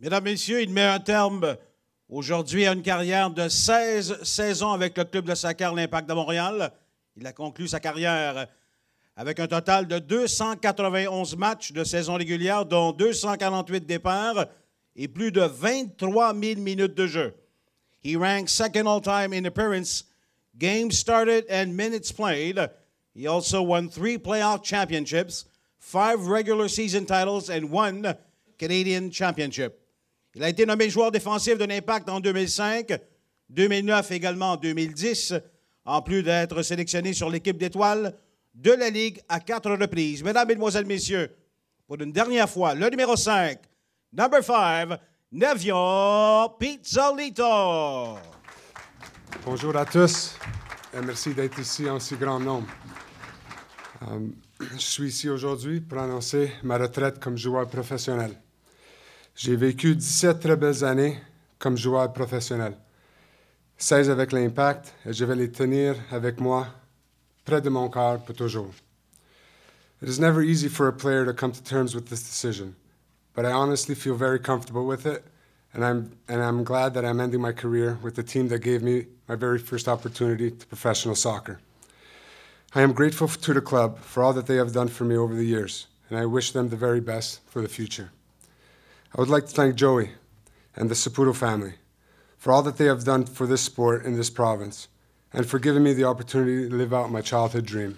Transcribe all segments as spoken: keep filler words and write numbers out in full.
Mesdames, Messieurs, il met un terme aujourd'hui à une carrière de seize saisons avec le club de soccer l'Impact de Montréal. Il a conclu sa carrière avec un total de deux cent quatre-vingt-onze matchs de saison régulière, dont deux cent quarante-huit départs et plus de vingt-trois mille minutes de jeu. He ranks second all-time in appearance, games started and minutes played. He also won three playoff championships, five regular season titles and one Canadian championship. Il a été nommé joueur défensif de l'Impact en deux mille cinq, deux mille neuf également en deux mille dix, en plus d'être sélectionné sur l'équipe d'étoiles de la Ligue à quatre reprises. Mesdames, Mesdemoiselles, Messieurs, pour une dernière fois, le numéro cinq, number five, Nevio Pizzolito. Bonjour à tous et merci d'être ici en si grand nombre. Um, je suis ici aujourd'hui pour annoncer ma retraite comme joueur professionnel. J'ai vécu dix-sept très belles années comme joueur professionnel, seize avec l'Impact, et je vais les tenir avec moi près de mon cœur pour toujours. It is never easy for a player to come to terms with this decision, but I honestly feel very comfortable with it, and I'm, and I'm glad that I'm ending my career with the team that gave me my very first opportunity to professional soccer. I am grateful to the club for all that they have done for me over the years, and I wish them the very best for the future. I would like to thank Joey and the Saputo family for all that they have done for this sport in this province and for giving me the opportunity to live out my childhood dream.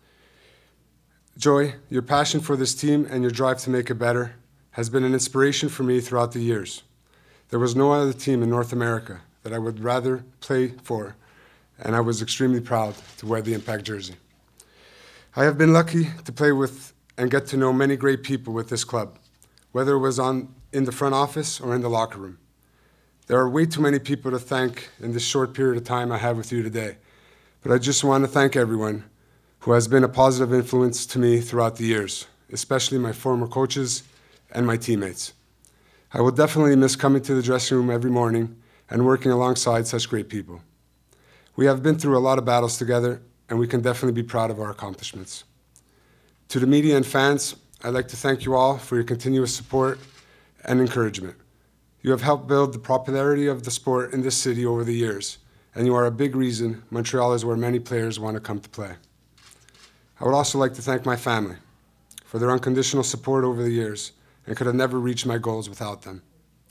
Joey, your passion for this team and your drive to make it better has been an inspiration for me throughout the years. There was no other team in North America that I would rather play for, and I was extremely proud to wear the Impact jersey. I have been lucky to play with and get to know many great people with this club, whether it was on in the front office or in the locker room. There are way too many people to thank in this short period of time I have with you today, but I just want to thank everyone who has been a positive influence to me throughout the years, especially my former coaches and my teammates. I will definitely miss coming to the dressing room every morning and working alongside such great people. We have been through a lot of battles together, and we can definitely be proud of our accomplishments. To the media and fans, I'd like to thank you all for your continuous support and encouragement. You have helped build the popularity of the sport in this city over the years, and you are a big reason Montreal is where many players want to come to play. I would also like to thank my family for their unconditional support over the years, and could have never reached my goals without them.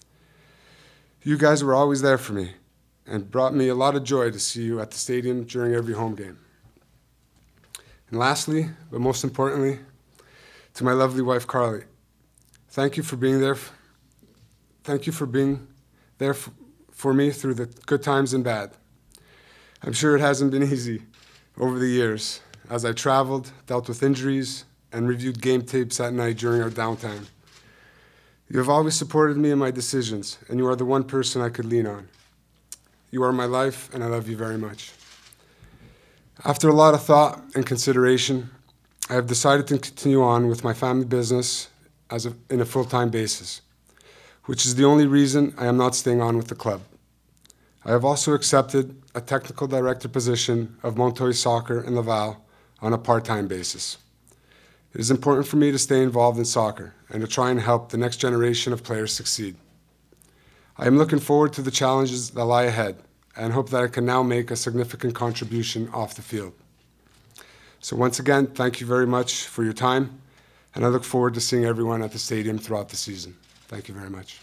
You guys were always there for me, and brought me a lot of joy to see you at the stadium during every home game. And lastly, but most importantly, to my lovely wife, Carly, thank you for being there. Thank you for being there for me through the good times and bad. I'm sure it hasn't been easy over the years as I traveled, dealt with injuries, and reviewed game tapes at night during our downtime. You have always supported me in my decisions, and you are the one person I could lean on. You are my life, and I love you very much. After a lot of thought and consideration, I have decided to continue on with my family business as a, in a full-time basis, which is the only reason I am not staying on with the club. I have also accepted a technical director position of Montoy Soccer in Laval on a part-time basis. It is important for me to stay involved in soccer and to try and help the next generation of players succeed. I am looking forward to the challenges that lie ahead and hope that I can now make a significant contribution off the field. So once again, thank you very much for your time, and I look forward to seeing everyone at the stadium throughout the season. Thank you very much.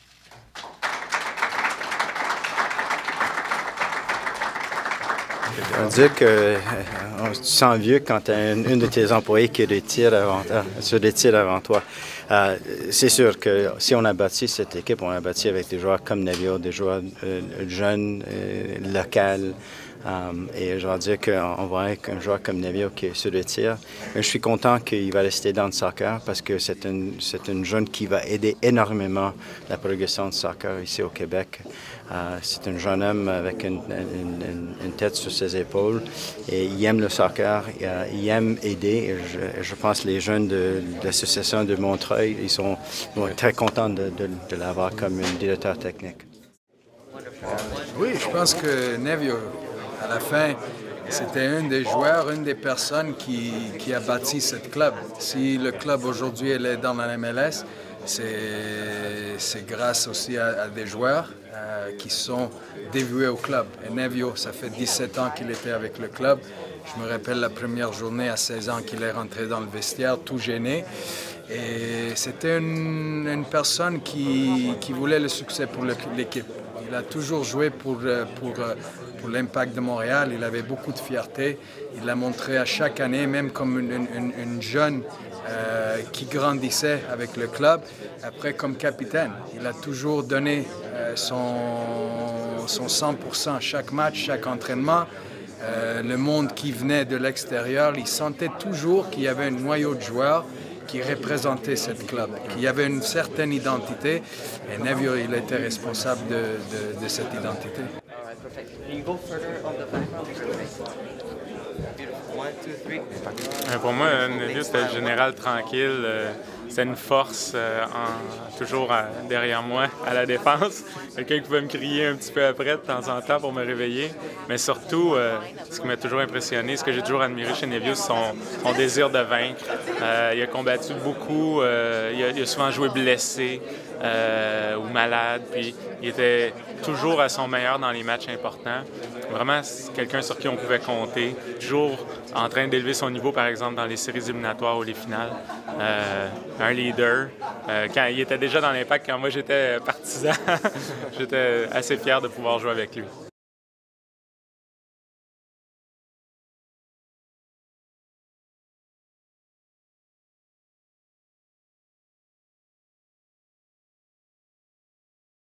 On dit que on se sent vieux quand tu as une, une de tes employés qui retire avant, se retire avant toi. Euh, c'est sûr que si on a bâti cette équipe, on a bâti avec des joueurs comme Nevio, des joueurs euh, jeunes, euh, locaux. Um, et je vais dire qu'on va avec un joueur comme Nevio qui se retire. Mais je suis content qu'il va rester dans le soccer parce que c'est une, c'est une jeune qui va aider énormément la progression du soccer ici au Québec. Uh, c'est un jeune homme avec une, une, une tête sur ses épaules et il aime le soccer, il, il aime aider. Et je, je pense que les jeunes de, de l'association de Montreuil, ils sont, ils sont très contents de, de, de l'avoir comme un directeur technique. Oui, je pense que Nevio, à la fin, c'était un des joueurs, une des personnes qui, qui a bâti ce club. Si le club aujourd'hui est dans la M L S, c'est grâce aussi à, à des joueurs euh, qui sont dévoués au club. Et Nevio, ça fait dix-sept ans qu'il était avec le club. Je me rappelle la première journée à seize ans qu'il est rentré dans le vestiaire, tout gêné. Et c'était une, une personne qui, qui voulait le succès pour l'équipe. Il a toujours joué pour, pour, pour l'Impact de Montréal. Il avait beaucoup de fierté. Il l'a montré à chaque année, même comme une, une, une jeune euh, qui grandissait avec le club. Après, comme capitaine, il a toujours donné euh, son, son cent pour cent chaque match, chaque entraînement. Euh, le monde qui venait de l'extérieur, il sentait toujours qu'il y avait un noyau de joueurs qui représentait ce club, qu'il y avait une certaine identité. Et Nevio, il était responsable de, de, de cette identité. Pour moi, Nevio, c'était le général tranquille. C'était une force euh, en, toujours à, derrière moi, à la défense. Quelqu'un qui pouvait me crier un petit peu après, de temps en temps, pour me réveiller. Mais surtout, euh, ce qui m'a toujours impressionné, ce que j'ai toujours admiré chez Nevio, c'est son, son désir de vaincre. Euh, il a combattu beaucoup, euh, il, a, il a souvent joué blessé euh, ou malade, puis il était toujours à son meilleur dans les matchs importants. Vraiment, c'est quelqu'un sur qui on pouvait compter, toujours en train d'élever son niveau, par exemple, dans les séries éliminatoires ou les finales. Euh, un leader. Euh, quand il était déjà dans l'Impact, quand moi j'étais partisan, j'étais assez fier de pouvoir jouer avec lui.